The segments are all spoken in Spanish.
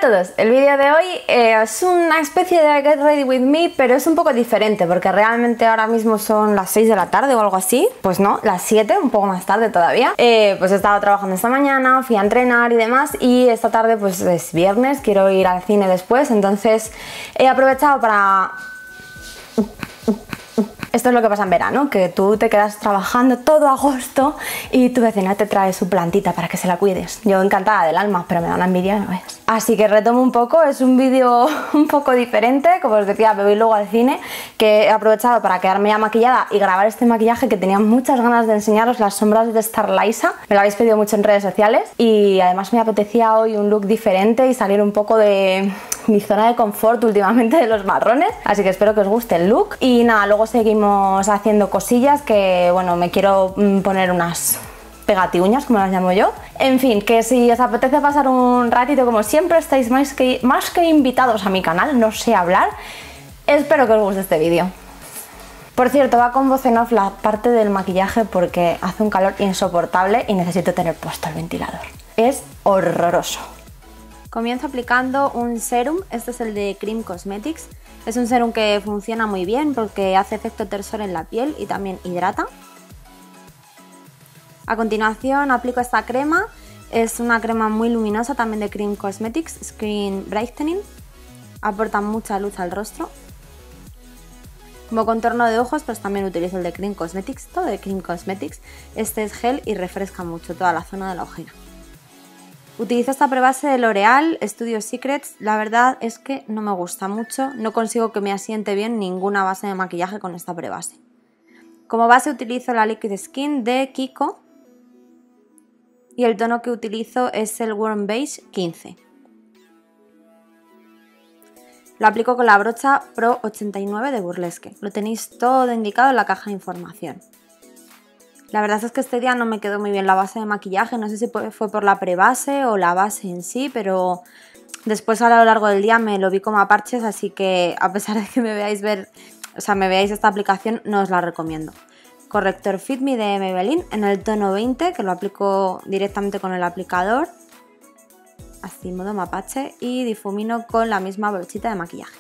Hola a todos, el vídeo de hoy es una especie de Get Ready With Me, pero es un poco diferente porque realmente ahora mismo son las 6 de la tarde o algo así. Pues no, las 7, un poco más tarde todavía. Pues he estado trabajando esta mañana, fui a entrenar y demás, y esta tarde pues es viernes, quiero ir al cine después, entonces he aprovechado para... Esto es lo que pasa en verano, que tú te quedas trabajando todo agosto y tu vecina te trae su plantita para que se la cuides. Yo encantada del alma, pero me da una envidia, ¿no ves? Así que retomo un poco, es un vídeo un poco diferente, como os decía, me voy luego al cine, que he aprovechado para quedarme ya maquillada y grabar este maquillaje que tenía muchas ganas de enseñaros, las sombras de Starliza. Me lo habéis pedido mucho en redes sociales y además me apetecía hoy un look diferente y salir un poco de mi zona de confort últimamente de los marrones, así que espero que os guste el look. Y nada, luego seguimos haciendo cosillas que, bueno, me quiero poner unas pegatiuñas, como las llamo yo. En fin, que si os apetece pasar un ratito, como siempre, estáis más que invitados a mi canal, no sé hablar. Espero que os guste este vídeo. Por cierto, va con voz en off la parte del maquillaje porque hace un calor insoportable y necesito tener puesto el ventilador. Es horroroso. Comienzo aplicando un serum, este es el de Cream Cosmetics. Es un serum que funciona muy bien porque hace efecto tersor en la piel y también hidrata. A continuación aplico esta crema, es una crema muy luminosa también de Cream Cosmetics, Screen Brightening. Aporta mucha luz al rostro. Como contorno de ojos pues también utilizo el de Cream Cosmetics, todo de Cream Cosmetics. Este es gel y refresca mucho toda la zona de la ojera. Utilizo esta prebase de L'Oreal Studio Secrets, la verdad es que no me gusta mucho, no consigo que me asiente bien ninguna base de maquillaje con esta prebase. Como base utilizo la Liquid Skin de Kiko y el tono que utilizo es el Warm Beige 15. Lo aplico con la brocha Pro 89 de Burlesque, lo tenéis todo indicado en la caja de información. La verdad es que este día no me quedó muy bien la base de maquillaje, no sé si fue por la prebase o la base en sí, pero después a lo largo del día me lo vi como a parches, así que a pesar de que me veáis esta aplicación, no os la recomiendo. Corrector Fit Me de Maybelline en el tono 20, que lo aplico directamente con el aplicador, así modo mapache, y difumino con la misma brochita de maquillaje.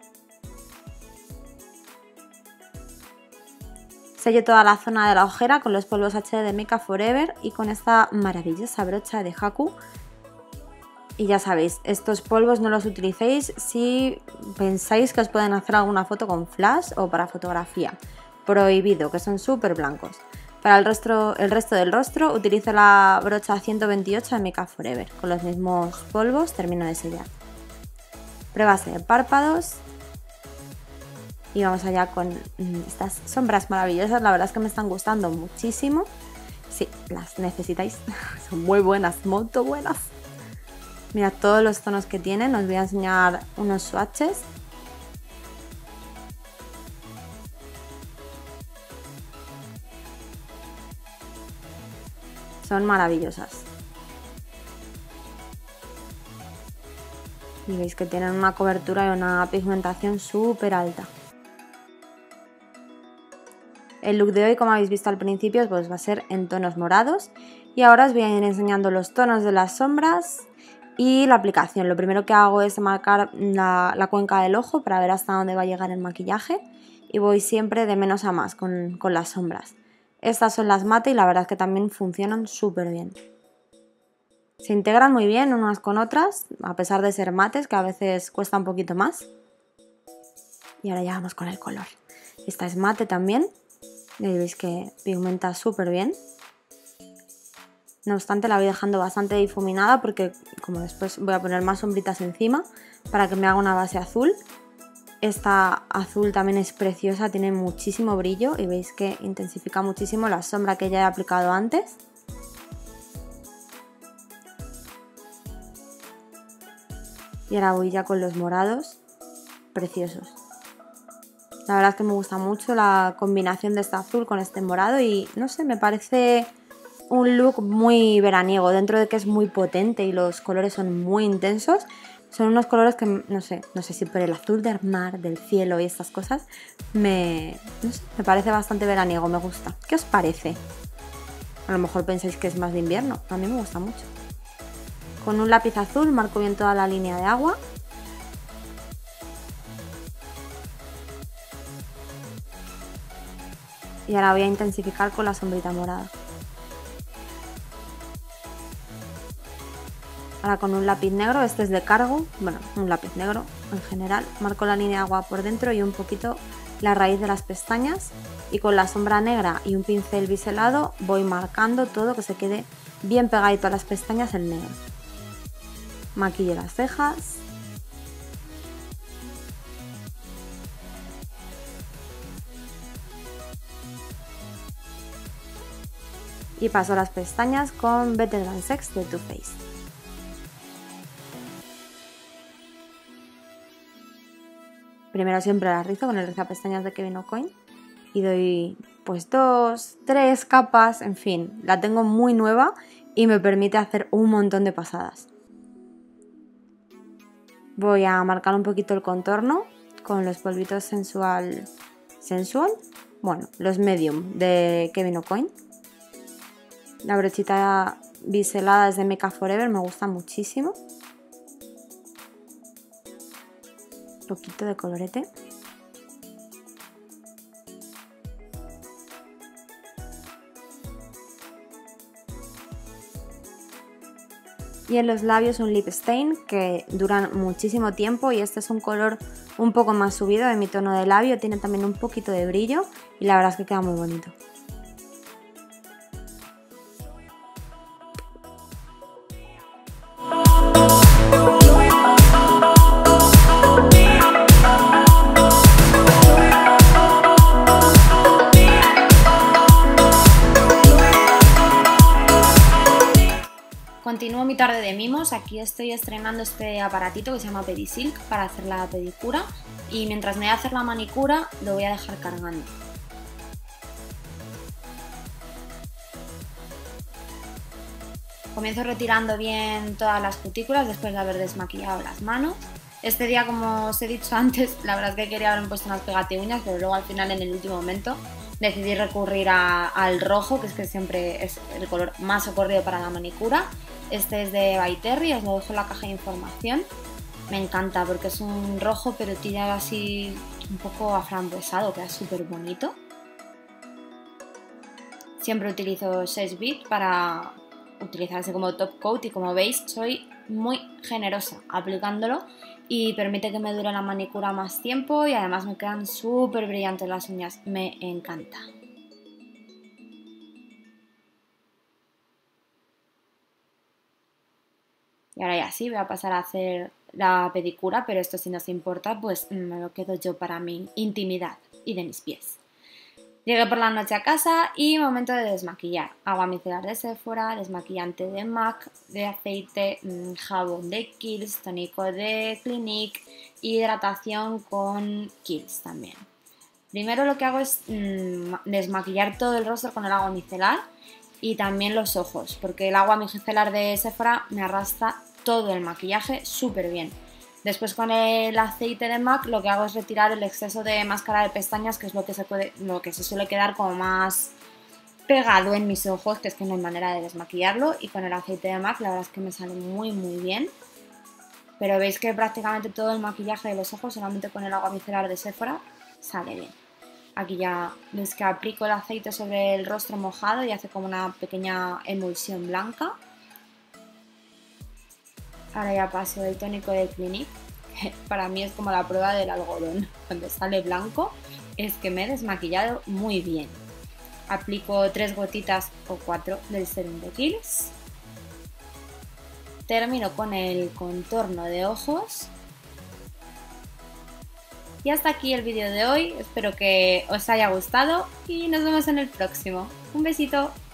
Sello toda la zona de la ojera con los polvos HD de Make Up Forever y con esta maravillosa brocha de Haku. Y ya sabéis, estos polvos no los utilicéis si pensáis que os pueden hacer alguna foto con flash o para fotografía. Prohibido, que son súper blancos. Para el resto del rostro utilizo la brocha 128 de Make Up Forever. Con los mismos polvos termino de sellar. Prebase de párpados. Y vamos allá con estas sombras maravillosas, la verdad es que me están gustando muchísimo. Sí, las necesitáis, son muy buenas, muy buenas. Mirad todos los tonos que tienen, os voy a enseñar unos swatches. Son maravillosas. Y veis que tienen una cobertura y una pigmentación súper alta. El look de hoy, como habéis visto al principio, pues va a ser en tonos morados. Y ahora os voy a ir enseñando los tonos de las sombras y la aplicación. Lo primero que hago es marcar la cuenca del ojo para ver hasta dónde va a llegar el maquillaje. Y voy siempre de menos a más con las sombras. Estas son las mate y la verdad es que también funcionan súper bien. Se integran muy bien unas con otras, a pesar de ser mates, que a veces cuesta un poquito más. Y ahora ya vamos con el color. Esta es mate también. Y veis que pigmenta súper bien. No obstante, la voy dejando bastante difuminada porque como después voy a poner más sombritas encima para que me haga una base azul. Esta azul también es preciosa, tiene muchísimo brillo y veis que intensifica muchísimo la sombra que ya he aplicado antes. Y ahora voy ya con los morados, preciosos. La verdad es que me gusta mucho la combinación de este azul con este morado y no sé, me parece un look muy veraniego, dentro de que es muy potente y los colores son muy intensos. Son unos colores que no sé si por el azul del mar, del cielo y estas cosas me parece bastante veraniego, me gusta. ¿Qué os parece? A lo mejor pensáis que es más de invierno, a mí me gusta mucho. Con un lápiz azul marco bien toda la línea de agua. Y ahora voy a intensificar con la sombrita morada. Ahora con un lápiz negro, este es de cargo, bueno, un lápiz negro en general, marco la línea de agua por dentro y un poquito la raíz de las pestañas, y con la sombra negra y un pincel biselado voy marcando todo, que se quede bien pegadito a las pestañas el negro. Maquillo las cejas. Y paso las pestañas con Better Than Sex de Too Faced. Primero siempre las rizo con el rizapestañas de Kevyn Aucoin y doy pues 2, 3 capas, en fin, la tengo muy nueva y me permite hacer un montón de pasadas. Voy a marcar un poquito el contorno con los polvitos sensual, bueno, los medium de Kevyn Aucoin. La brochita biselada es de Make Up For Ever, me gusta muchísimo. Un poquito de colorete. Y en los labios un lip stain que duran muchísimo tiempo, y este es un color un poco más subido de mi tono de labio, tiene también un poquito de brillo y la verdad es que queda muy bonito. Continúo mi tarde de mimos. Aquí estoy estrenando este aparatito que se llama Pedisilk para hacer la pedicura, y mientras me voy a hacer la manicura lo voy a dejar cargando. Comienzo retirando bien todas las cutículas después de haber desmaquillado las manos. Este día, como os he dicho antes, la verdad es que quería haberme puesto unas pegatiuñas, pero luego al final, en el último momento, decidí recurrir al rojo, que es que siempre es el color más socorrido para la manicura. Este es de By Terry, os lo dejo en la caja de información. Me encanta porque es un rojo pero tirado así un poco aframbuesado, queda súper bonito. Siempre utilizo 6 bit para utilizarse como top coat, y como veis soy muy generosa aplicándolo y permite que me dure la manicura más tiempo, y además me quedan súper brillantes las uñas, me encanta. Y ahora ya sí, voy a pasar a hacer la pedicura, pero esto, si no os importa, pues me lo quedo yo para mi intimidad y de mis pies. Llegué por la noche a casa y momento de desmaquillar. Agua micelar de Sephora, desmaquillante de MAC, de aceite, jabón de Kiehl's, tónico de Clinique, hidratación con Kiehl's también. Primero lo que hago es desmaquillar todo el rostro con el agua micelar y también los ojos, porque el agua micelar de Sephora me arrastra todo el maquillaje súper bien. Después, con el aceite de MAC, lo que hago es retirar el exceso de máscara de pestañas, que es lo que se suele quedar como más pegado en mis ojos, que es que no hay manera de desmaquillarlo, y con el aceite de MAC la verdad es que me sale muy bien. Pero veis que prácticamente todo el maquillaje de los ojos, solamente con el agua micelar de Sephora, sale bien. Aquí ya veis que aplico el aceite sobre el rostro mojado y hace como una pequeña emulsión blanca. Ahora ya paso el tónico de Clinique, que para mí es como la prueba del algodón. Cuando sale blanco es que me he desmaquillado muy bien. Aplico 3 gotitas o 4 del serum de Kiehl's. Termino con el contorno de ojos. Y hasta aquí el vídeo de hoy. Espero que os haya gustado y nos vemos en el próximo. Un besito.